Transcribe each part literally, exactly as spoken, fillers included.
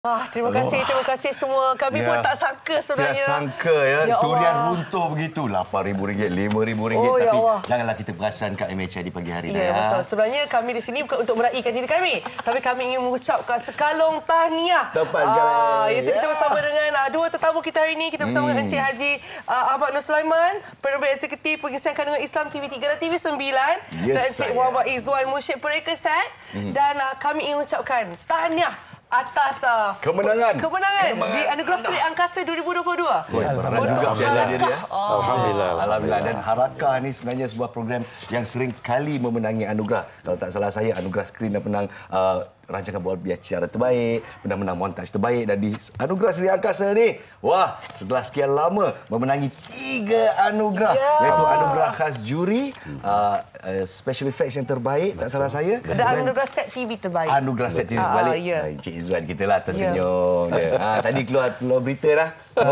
Ah, terima kasih, terima kasih semua. Kami ya. pun tak sangka sebenarnya. Tak sangka ya, ya durian runtuh begitu. lapan ribu ringgit, lima ribu ringgit. Oh, tapi ya janganlah kita perasan kat M H I di pagi hari. Ya, betul. Sebenarnya kami di sini bukan untuk meraihkan diri kami. Tapi kami ingin mengucapkan sekalong tahniah. Tepat ah, Itu kita bersama dengan uh, dua tetamu kita hari ini. Kita bersama hmm. dengan Encik Haji uh, Ahmad Nur Sulaiman, Penerbit Eksekutif Pengisian Kandungan Islam T V tiga dan T V sembilan. Yes, dan Encik Muhammad Izzuan, Mursyid Perekesat. Hmm. Dan uh, kami ingin mengucapkan tahniah atas uh, kemenangan. kemenangan kemenangan di Anugerah Selit Angkasa dua ribu dua puluh dua. Oh, untuk Harakah. Oh. Alhamdulillah. Alhamdulillah. Dan Harakah ni sebenarnya sebuah program yang sering kali memenangi anugerah. Kalau tak salah saya, anugerah skrin dan menang uh, rancangan buat bicara terbaik, pernah menang montaj terbaik, dan di Anugerah Selit Angkasa ni, wah, setelah sekian lama memenangi tiga anugerah, yeah. iaitu anugerah khas juri, uh, uh, special effects yang terbaik, tak salah saya, dan, dan anugerah set T V terbaik. Anugerah set T V terbaik. Ah, yeah. Encik Izzuan kita lah tersenyum. Yeah. Yeah. Ha, tadi keluar keluar berita dah.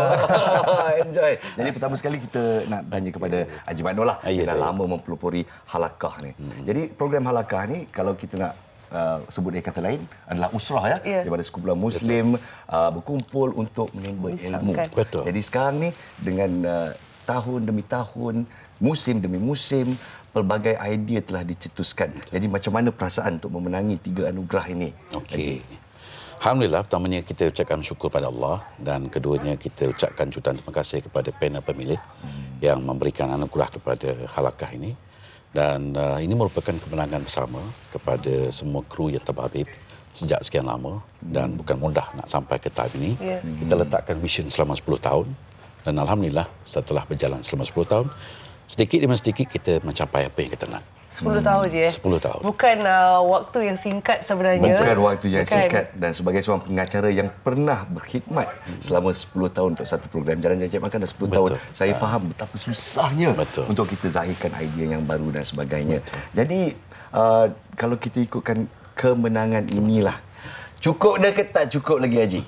Oh, enjoy. Jadi pertama sekali kita nak tanya kepada Haji Mat Nur lah. Dia dah lama mempelopori Harakah ni. Hmm. Jadi program Harakah ni, kalau kita nak Uh, sebut dia kata lain, adalah usrah ya, yeah. daripada sekumpulan Muslim uh, berkumpul untuk menimba ilmu. Betul. Jadi sekarang ni dengan uh, tahun demi tahun, musim demi musim, pelbagai idea telah dicetuskan. Jadi macam mana perasaan untuk memenangi tiga anugerah ini? Okey. Alhamdulillah, pertamanya kita ucapkan syukur pada Allah, dan keduanya kita ucapkan jutaan terima kasih kepada panel pemilih hmm. yang memberikan anugerah kepada Harakah ini. Dan uh, ini merupakan kemenangan bersama kepada semua kru yang terbabit sejak sekian lama, dan bukan mudah nak sampai ke tahap ini. Yeah. Kita letakkan vision selama sepuluh tahun, dan alhamdulillah setelah berjalan selama sepuluh tahun, sedikit demi sedikit kita mencapai apa yang kita nak. sepuluh tahun je. sepuluh tahun. Bukan uh, waktu yang singkat sebenarnya. Bukan waktu yang Bukan. singkat, dan sebagai seorang pengacara yang pernah berkhidmat selama sepuluh tahun untuk satu program Jalan Cari Makan dan sepuluh tahun, saya faham betapa susahnya Betul. untuk kita zahirkan idea yang baru dan sebagainya. Betul. Jadi uh, kalau kita ikutkan kemenangan inilah, cukup dah ke tak cukup lagi, Haji?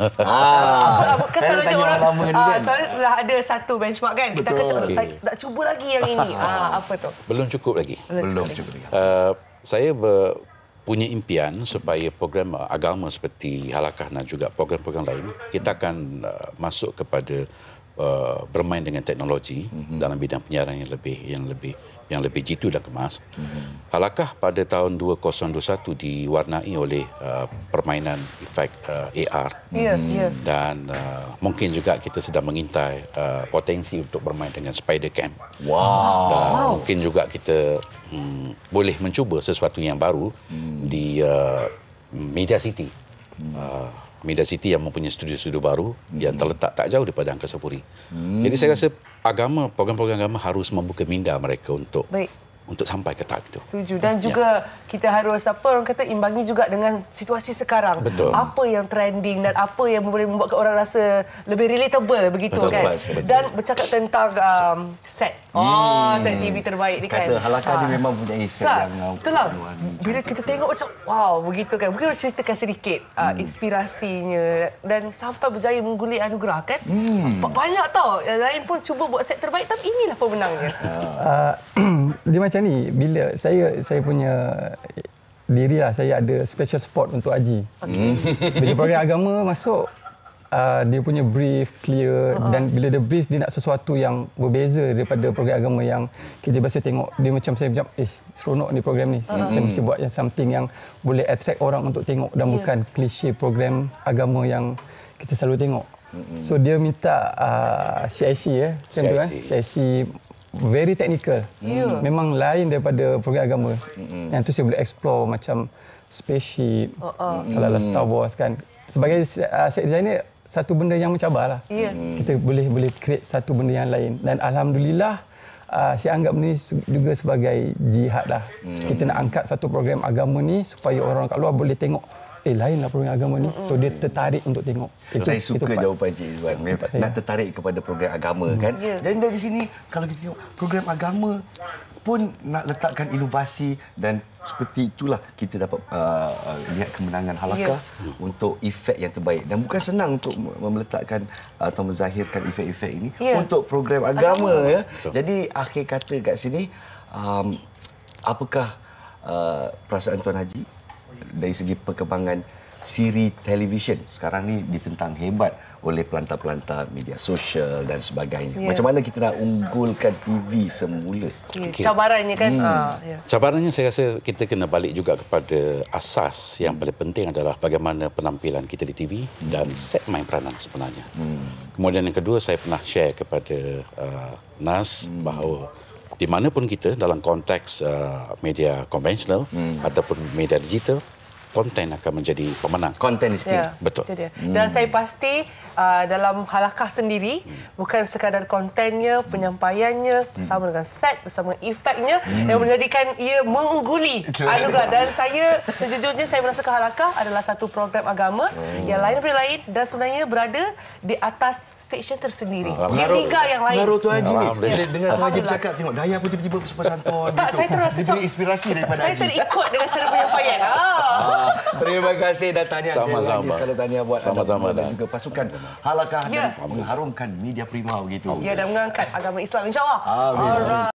Ah, apa kan selalunya orang lama ni kan. Selalu dah ada satu benchmark kan. Kita akan cakap, saya nak cuba lagi yang ini. ah, apa tu? Belum cukup lagi. Belum cukup lagi. Uh, saya ber, punya impian supaya program uh, agama seperti Harakah dan juga program-program lain, kita akan uh, masuk kepada uh, bermain dengan teknologi mm-hmm. dalam bidang penyiaran yang lebih yang lebih yang lebih jitu dan kemas. Mm-hmm. Harakah pada tahun dua ribu dua puluh satu diwarnai oleh uh, permainan efek uh, A R. Yeah, mm-hmm. yeah. Dan uh, mungkin juga kita sedang mengintai uh, potensi untuk bermain dengan Spider Cam. Wow. Dan wow. mungkin juga kita um, boleh mencuba sesuatu yang baru mm. di uh, Media City. Mm. Uh, Media City yang mempunyai studio-studio baru hmm. yang terletak tak jauh daripada Angkasa Puri. Hmm. Jadi saya rasa agama, program-program agama harus membuka minda mereka untuk Baik. untuk sampai ke tahap itu. Setuju. Dan juga ya. kita harus apa orang kata imbangi juga dengan situasi sekarang. Betul. Apa yang trending dan apa yang boleh membuatkan orang rasa lebih relatable begitu. Betul, kan. Betul. Dan bercakap tentang um, set. Oh, hmm. set T V terbaik ni kan. Kata Harakah ni memang punya set tak, yang itulah. Bila kita tengok macam wow begitu kan. Mungkin ceritakan sedikit uh, hmm. inspirasinya dan sampai berjaya menggulir anugerah kan. Hmm. Banyak tau. Yang lain pun cuba buat set terbaik tapi inilah pemenangnya. Uh, dia macam ni, bila saya saya punya diri lah, saya ada special spot untuk Haji. Okay. Bila program agama masuk, uh, dia punya brief clear uh-huh. dan bila dia brief dia nak sesuatu yang berbeza daripada program agama yang kita biasa tengok. Dia macam saya macam, eh seronok ni program ni. Uh-huh. Saya mesti buat yang something yang boleh attract orang untuk tengok dan yeah. bukan klise program agama yang kita selalu tengok. Uh-huh. So dia minta uh, C I C ya, macam tu kan. C I C very technical. Yeah. Memang lain daripada program agama. Mm-hmm. Yang tu saya boleh explore macam spaceship. Uh, uh. Kalau mm-hmm. Star Wars kan. Sebagai uh, set designer, satu benda yang mencabarlah. Yeah. Kita boleh boleh create satu benda yang lain. Dan alhamdulillah uh, saya anggap ni juga sebagai jihad lah. Mm. Kita nak angkat satu program agama ni supaya orang kat luar boleh tengok eh lainlah program agama ni. So dia tertarik untuk tengok. Itu, saya suka itu jawapan Cik Izzuan. Nak tertarik kepada program agama hmm. kan. Yeah. Dan dari sini kalau kita tengok program agama pun nak letakkan inovasi, dan seperti itulah kita dapat uh, lihat kemenangan Harakah yeah. untuk efek yang terbaik. Dan bukan senang untuk meletakkan atau menzahirkan efek-efek ini yeah. untuk program agama ya. Jadi akhir kata kat sini, um, apakah uh, perasaan Tuan Haji dari segi perkembangan siri televisyen sekarang ni ditentang hebat oleh pelantar-pelantar media sosial dan sebagainya. Yeah. Macam mana kita nak unggulkan T V semula? Yeah. Okay. Cabarannya kan? Hmm. Uh, yeah. Cabarannya saya rasa kita kena balik juga kepada asas yang paling penting adalah bagaimana penampilan kita di T V hmm. dan set main peranan sebenarnya. Hmm. Kemudian yang kedua, saya pernah share kepada uh, Nas hmm. bahawa di mana pun kita dalam konteks uh, media konvensional hmm. ataupun media digital, konten akan menjadi pemenang. Konten is key. Ya, betul. Hmm. Dan saya pasti uh, dalam halakah sendiri hmm. bukan sekadar kontennya, penyampaiannya hmm. bersama dengan set, bersama efeknya hmm. yang menjadikan ia mengungguli anugerah. Dan saya sejujurnya saya merasakan halakah adalah satu program agama hmm. yang lain daripada lain dan sebenarnya berada di atas stesen tersendiri. Di liga yang lain. Pengaruh Tuan Haji ni. Yes. Dengar Tuan Haji bercakap, tengok Dayah pun tiba-tiba bersopan santun. Tak, gitu. saya terasa diberi inspirasi daripada saya Haji. Saya terikut dengan cara penyampaian. Ah. Terima kasih dan tahniah sama-sama. Sekali tahniah buat sama-sama dan juga pasukan Halakah ya. dan mengharumkan media Prima begitu. Ya, dan mengangkat agama Islam insya-Allah. Amin.